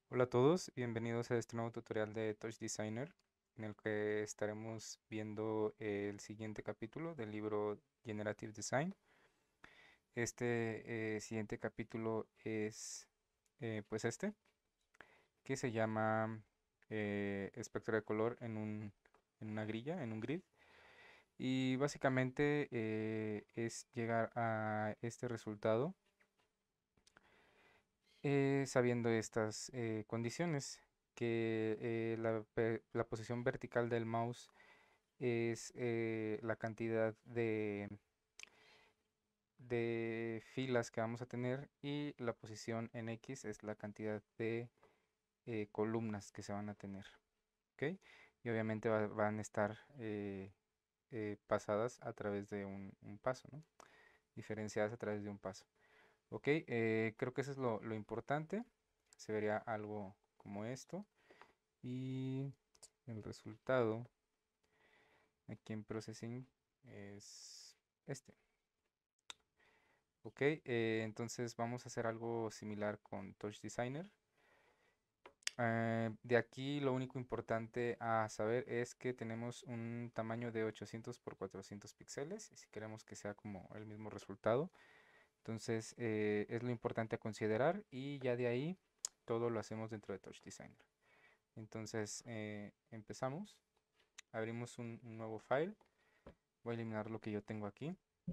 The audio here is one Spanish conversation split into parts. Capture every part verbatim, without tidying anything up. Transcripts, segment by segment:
Hola a todos, bienvenidos a este nuevo tutorial de Touch Designer, en el que estaremos viendo el siguiente capítulo del libro Generative Design. Este eh, siguiente capítulo es eh, pues este, que se llama eh, espectro de color en un, en una grilla, en un grid. Y básicamente eh, es llegar a este resultado eh, sabiendo estas eh, condiciones, que eh, la, pe- la posición vertical del mouse es eh, la cantidad de, de filas que vamos a tener y la posición en X es la cantidad de eh, columnas que se van a tener. ¿Ok? Y obviamente va- van a estar eh, eh, pasadas a través de un, un paso, ¿no? Diferenciadas a través de un paso. Ok, eh, creo que eso es lo, lo importante. Se vería algo como esto. Y el resultado aquí en Processing es este. Ok, eh, entonces vamos a hacer algo similar con Touch Designer. Eh, de aquí lo único importante a saber es que tenemos un tamaño de ochocientos por cuatrocientos píxeles y si queremos que sea como el mismo resultado. Entonces eh, es lo importante a considerar y ya de ahí todo lo hacemos dentro de Touch Designer. Entonces eh, empezamos, abrimos un, un nuevo file, voy a eliminar lo que yo tengo aquí.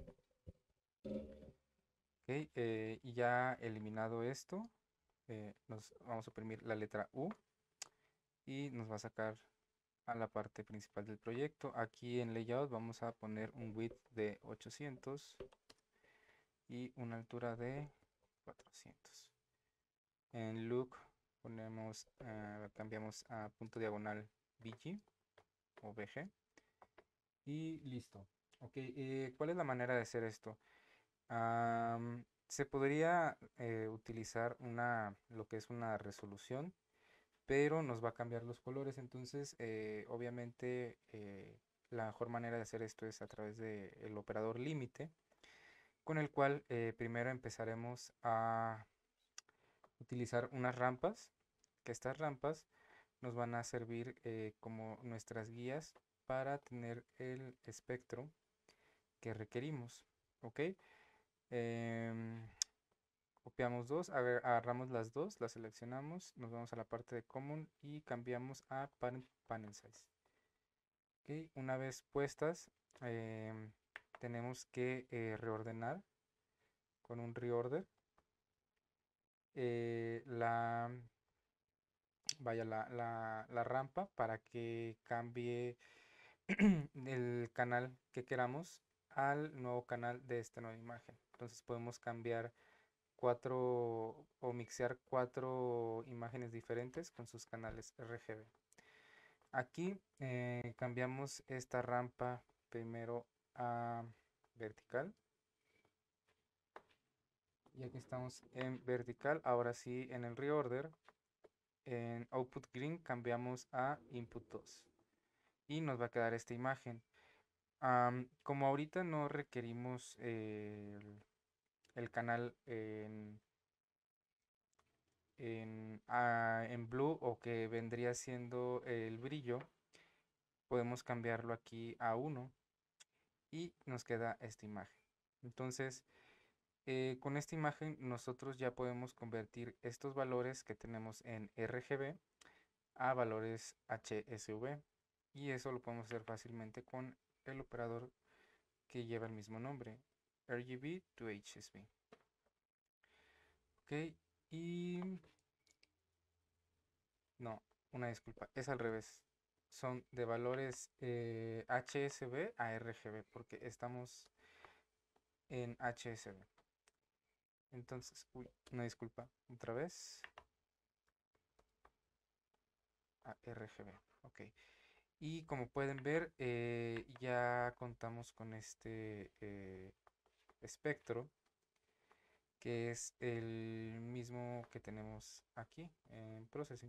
Ok, eh, y ya eliminado esto, eh, nos vamos a oprimir la letra U y nos va a sacar a la parte principal del proyecto. Aquí en Layout vamos a poner un width de ochocientos y una altura de cuatrocientos. En Look ponemos, eh, cambiamos a punto diagonal V G o V G y listo. Ok, eh, ¿cuál es la manera de hacer esto? Am, se podría eh, utilizar una, lo que es una resolución, pero nos va a cambiar los colores. Entonces, eh, obviamente, eh, la mejor manera de hacer esto es a través del operador límite, con el cual eh, primero empezaremos a utilizar unas rampas, que estas rampas nos van a servir eh, como nuestras guías para tener el espectro que requerimos. ¿Ok? Em, Copiamos dos, agar- agarramos las dos, las seleccionamos, nos vamos a la parte de Common y cambiamos a Parent Panel Size. Ok, una vez puestas, em, tenemos que eh, reordenar con un reorder eh, la, vaya, la, la- la rampa para que cambie el canal que queramos al nuevo canal de esta nueva imagen. Entonces podemos cambiar cuatro o mixear cuatro imágenes diferentes con sus canales R G B. Aquí eh, cambiamos esta rampa primero a vertical. Y aquí estamos en vertical. Ahora sí, en el reorder, en Output Green cambiamos a Input dos. Y nos va a quedar esta imagen. Am, como ahorita no requerimos eh, el, el canal en en, ah, en blue o que vendría siendo el brillo, podemos cambiarlo aquí a uno y nos queda esta imagen. Entonces, eh, con esta imagen nosotros ya podemos convertir estos valores que tenemos en R G B a valores H S V y eso lo podemos hacer fácilmente con el operador que lleva el mismo nombre, R G B to H S V. Ok, y no, una disculpa, es al revés. Son de valores eh, H S V a R G B porque estamos en H S V. Entonces, uy, una disculpa, otra vez a R G B. Ok. Y como pueden ver, eh, ya contamos con este eh, espectro que es el mismo que tenemos aquí en Processing.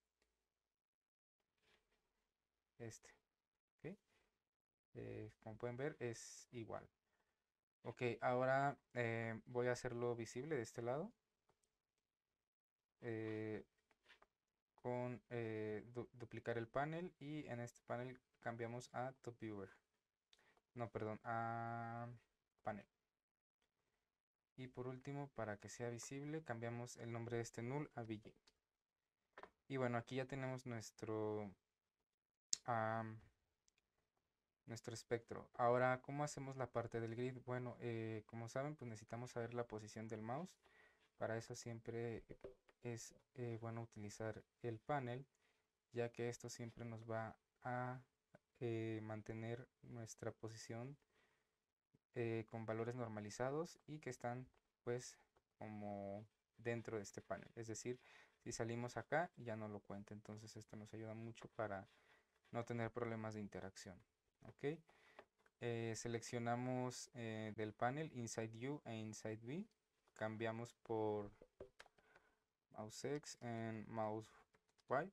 Este. ¿Ok? Eh, como pueden ver, es igual. Ok, ahora eh, voy a hacerlo visible de este lado. Eh, con eh, du duplicar el panel y en este panel cambiamos a Top Viewer. No, perdón, a panel. Y por último, para que sea visible, cambiamos el nombre de este null a Begin. Y bueno, aquí ya tenemos nuestro, um, nuestro espectro. Ahora, ¿cómo hacemos la parte del grid? Bueno, eh, como saben, pues necesitamos saber la posición del mouse. Para eso siempre es eh, bueno utilizar el panel, ya que esto siempre nos va a eh, mantener nuestra posición eh, con valores normalizados y que están pues como dentro de este panel. Es decir, si salimos acá ya no lo cuenta. Entonces esto nos ayuda mucho para no tener problemas de interacción. ¿Ok? Eh, seleccionamos eh, del panel Inside U e Inside V. Cambiamos por Mouse X en Mouse Y.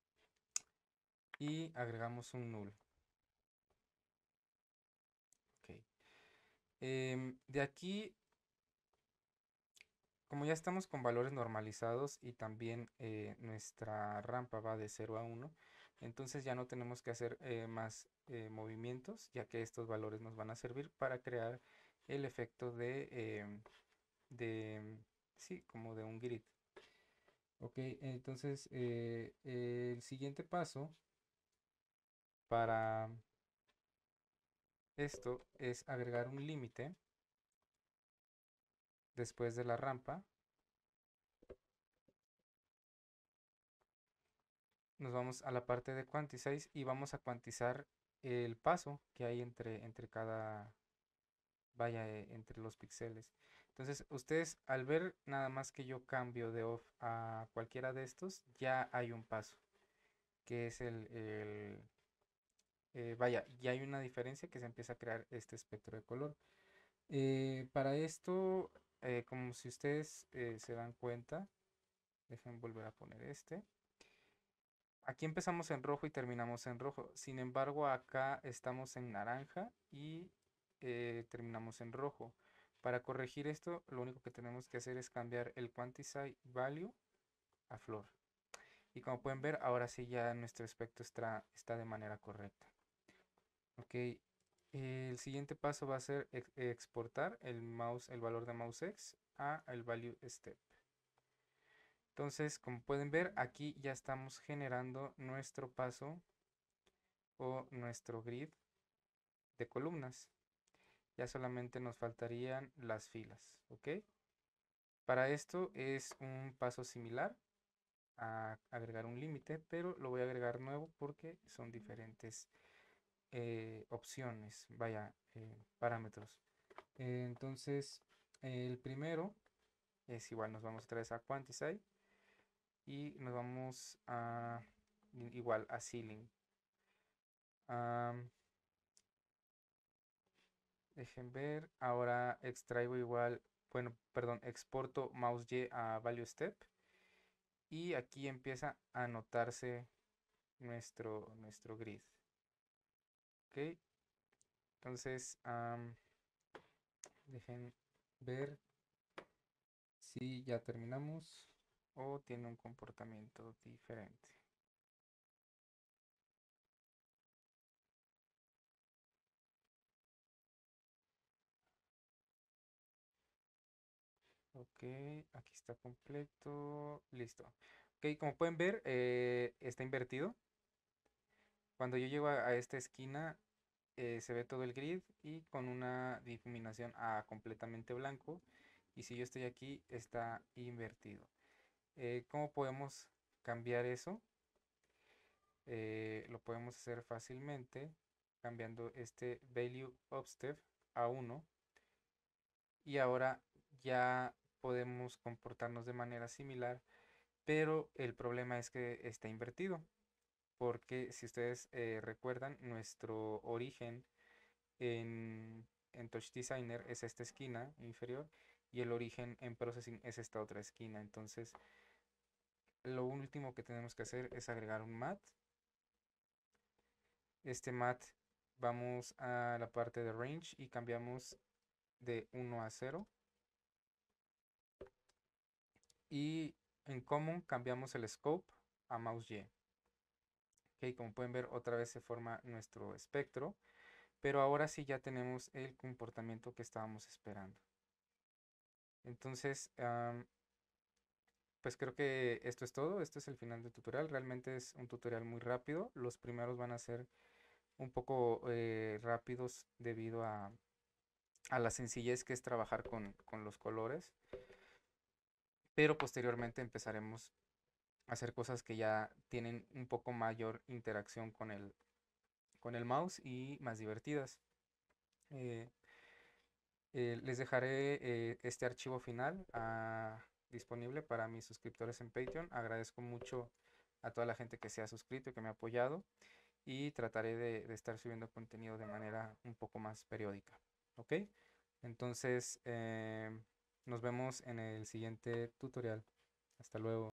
Y agregamos un null. Okay. Em, de aquí, como ya estamos con valores normalizados y también eh, nuestra rampa va de cero a uno, entonces ya no tenemos que hacer eh, más eh, movimientos, ya que estos valores nos van a servir para crear el efecto de, em, de sí, como de un grid. Ok, entonces eh, el siguiente paso para esto es agregar un límite después de la rampa. Nos vamos a la parte de Quantize y vamos a cuantizar el paso que hay entre, entre cada, vaya, eh, entre los píxeles. Entonces, ustedes al ver nada más que yo cambio de off a cualquiera de estos, ya hay un paso, que es el, el eh, vaya, ya hay una diferencia que se empieza a crear este espectro de color. Eh, para esto, eh, como si ustedes eh, se dan cuenta, dejen volver a poner este. Aquí empezamos en rojo y terminamos en rojo. Sin embargo, acá estamos en naranja y eh, terminamos en rojo. Para corregir esto, lo único que tenemos que hacer es cambiar el Quantize Value a flor. Y como pueden ver, ahora sí ya nuestro espectro está, está de manera correcta. Ok, el siguiente paso va a ser ex exportar el mouse, el valor de mouse X a el value step. Entonces, como pueden ver, aquí ya estamos generando nuestro paso o nuestro grid de columnas. Ya solamente nos faltarían las filas, ¿ok? Para esto es un paso similar a agregar un límite, pero lo voy a agregar nuevo porque son diferentes eh, opciones, vaya, eh, parámetros. Eh, entonces, el primero es igual, nos vamos otra vez a Quantize y nos vamos a igual a Ceiling. Um, Dejen ver, ahora extraigo igual, bueno, perdón, exporto mouse Y a value step y aquí empieza a anotarse nuestro, nuestro grid. Ok, entonces um, dejen ver si ya terminamos o tiene un comportamiento diferente. Ok, aquí está completo, listo. Ok, como pueden ver, eh, está invertido. Cuando yo llego a, a esta esquina, eh, se ve todo el grid y con una difuminación a completamente blanco. Y si yo estoy aquí, está invertido. Eh, ¿cómo podemos cambiar eso? Eh, lo podemos hacer fácilmente cambiando este value of step a uno. Y ahora ya podemos comportarnos de manera similar, pero el problema es que está invertido. Porque si ustedes eh, recuerdan, nuestro origen en, en Touch Designer es esta esquina inferior y el origen en Processing es esta otra esquina. Entonces, lo último que tenemos que hacer es agregar un mat. Este mat, vamos a la parte de Range y cambiamos de uno a cero. Y en Common cambiamos el Scope a mouse Y. Ok, como pueden ver, otra vez se forma nuestro espectro, pero ahora sí ya tenemos el comportamiento que estábamos esperando. Entonces, am, pues creo que esto es todo. Este es el final del tutorial. Realmente es un tutorial muy rápido. Los primeros van a ser un poco eh, rápidos debido a, a la sencillez que es trabajar con, con los colores, pero posteriormente empezaremos a hacer cosas que ya tienen un poco mayor interacción con el, con el mouse y más divertidas. Eh, eh, les dejaré eh, este archivo final ah, disponible para mis suscriptores en Patreon. Agradezco mucho a toda la gente que se ha suscrito y que me ha apoyado, y trataré de, de estar subiendo contenido de manera un poco más periódica. ¿Ok? Entonces, eh, nos vemos en el siguiente tutorial. Hasta luego.